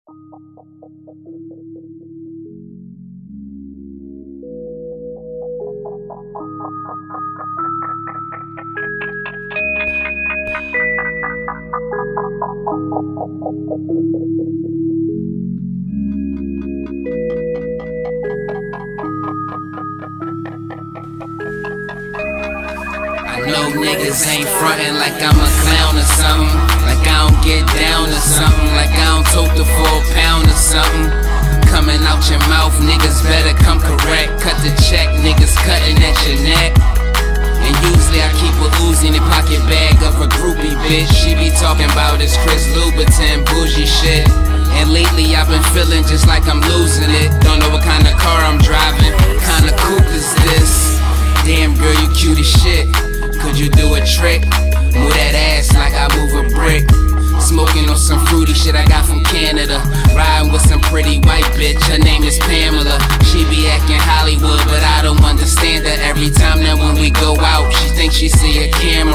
I know niggas ain't frontin' like I'm a clown or something, like I don't get down or something, like I don't tote the full pound or something. Coming out your mouth, niggas better come correct. Cut the check, niggas cutting at your neck. And usually I keep a Uzi in the pocket bag of a groupie bitch. She be talking about this Chris Louboutin bougie shit. And lately I've been feeling just like I'm losing it. Don't know what kind of car I'm driving, kind of coupe is this. Damn girl, you cute as shit. Could you do a trick? Move that ass like I move a brick. Smoking on some fruity shit I got from Canada. Riding with some pretty white bitch, her name is Pamela. She be acting Hollywood, but I don't understand her. Every time that when we go out, she thinks she see a camera.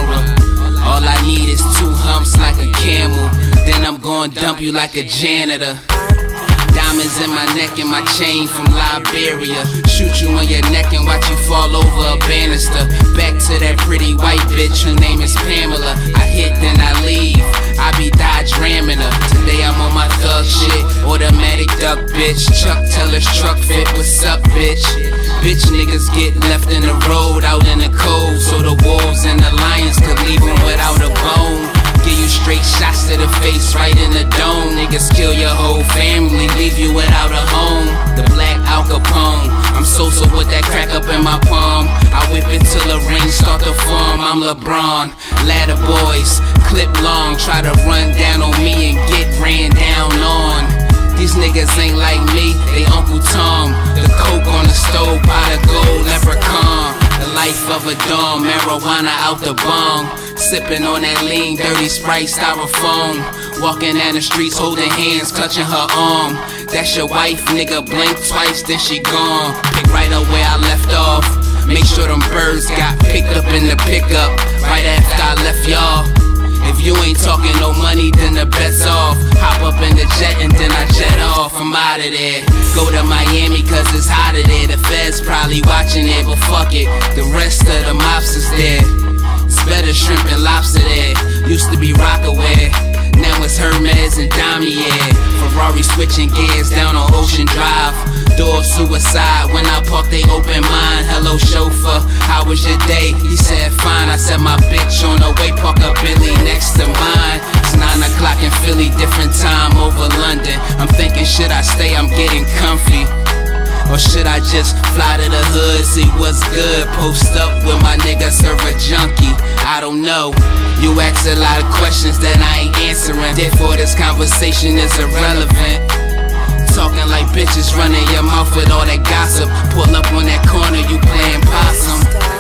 All I need is 2 humps like a camel, then I'm gon' dump you like a janitor. Diamonds in my neck and my chain from Liberia. Shoot you on your neck and watch you fall over a banister. Back to that pretty white bitch, her name is Pamela. I hit then I leave, I be Dodge ramming her. Today I'm on my thug shit, automatic duck bitch. Chuck Teller's truck fit, what's up bitch? Bitch niggas get left in the road, out in the cold, so the wolves and the lions could leave them without a bone. Give you straight shots to the face, right in the dome. Niggas kill your whole family, leave you without a home. The black Al Capone, I'm Sosa with that crack up in my palm. I whip it till the ring start to form. I'm LeBron, ladder boys, clip long. Try to run down on me and get ran down on. These niggas ain't like me, they Uncle Tom. The coke on the stove, pot of gold, leprechaun. The life of a dom, marijuana out the bong. Sipping on that lean, dirty Sprite, styrofoam. Walking down the streets, holding hands, clutching her arm. That's your wife, nigga, blink twice, then she gone. Pick right up where I left off. Make sure them birds got picked up in the pickup right after I left y'all. If you ain't talking no money, then the bet's off. Hop up in the jet and then I jet off. I'm out of there. Go to Miami cause it's hotter there. The feds probably watching it, but fuck it. The rest of the mops is there. It's better shrimp and lobster there. Used to be Rockaway, now it's Hermes and Damier. Ferrari switching gears down on Ocean Drive. Door suicide when I park they open mine. Hello chauffeur, how was your day? He said fine. I said my bitch on the way, park a Billy next to mine. It's 9 o'clock in Philly, different time over London. I'm thinking should I stay, I'm getting comfy, or should I just fly to the hood, see what's good? Post up with my nigga, serve a junkie. I don't know. You ask a lot of questions that I ain't answering, therefore this conversation is irrelevant. Talking like bitches running your mouth with all that gossip. Pull up on that corner, you playing possum.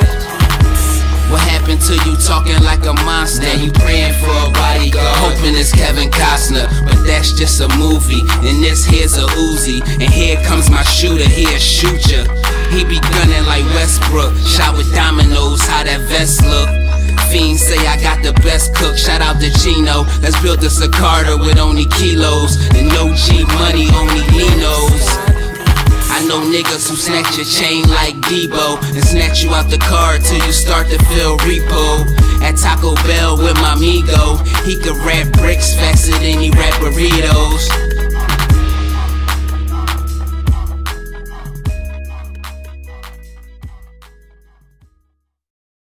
What happened to you talking like a monster? You praying for a bodyguard, hoping it's Kevin Costner, but that's just a movie. And this here's a Uzi, and here comes my shooter, he'll shoot ya. He be gunning like Westbrook, shot with dominoes, how that vest look. Fiends say I got the best cook, shout out to Gino. Let's build a Sacarda with only kilos, and no G money, only Linos. I know niggas who snatch your chain like Debo and snatch you out the car till you start to feel repo. At Taco Bell with my amigo, he could rap bricks faster than he rap burritos.